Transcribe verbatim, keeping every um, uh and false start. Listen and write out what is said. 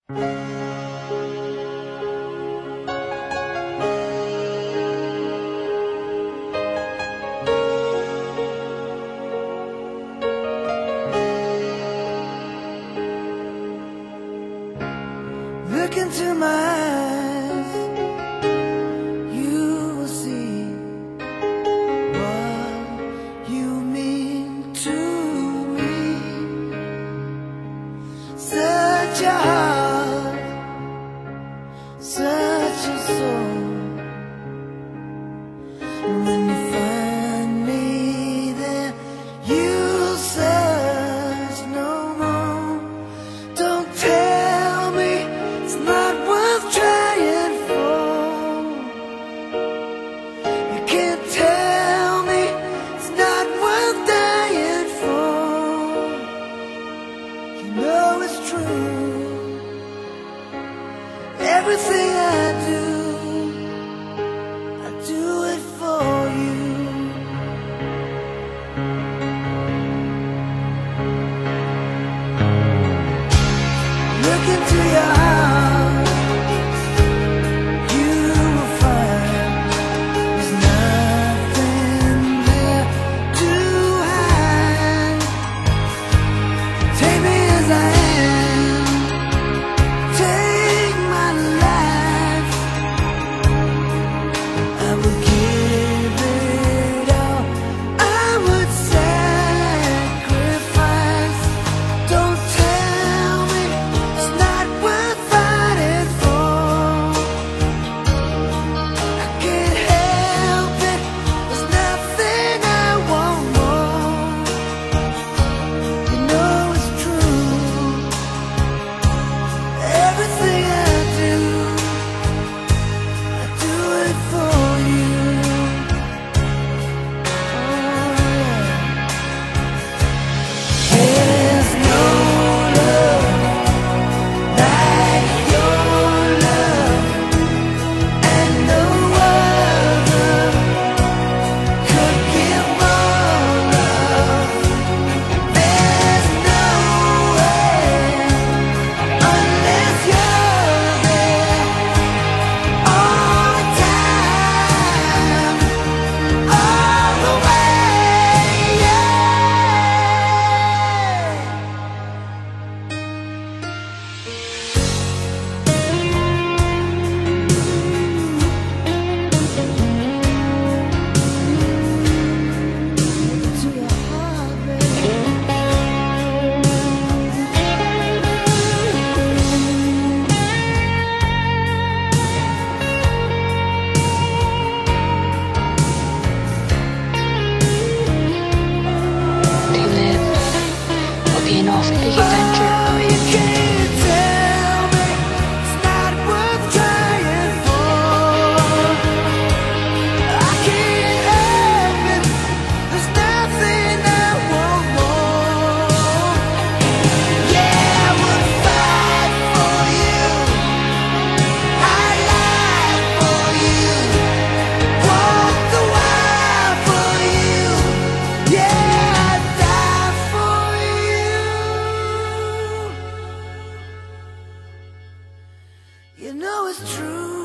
Look into my eyes, you will see what you mean to me. Such a heart, such a soul. When you find me there, you'll search no more. Don't tell me it's not worth trying for. You can't tell me it's not worth dying for. You know it's true. Everything I do, I do it for you. Look into your heart, you will find there's nothing there to hide. Take me as I am, take my life. I will give it all, I would sacrifice. Don't tell me it's not worth fighting for. I can't help it, there's nothing I want more. You know it's true. Everything I do, I do it for you. Oh, yeah. There's no love like your love, and no other could give more love. There's no way unless you're there all the time, all the way, yeah. To your heart, baby. To live will be an awfully big adventure. Oh, you can't tell me it's not worth trying for. I can't help it, there's nothing I want more. Yeah, I would fight for you, I'd lie for you, walk the wire for you. Yeah, I'd die for you. You know it's true.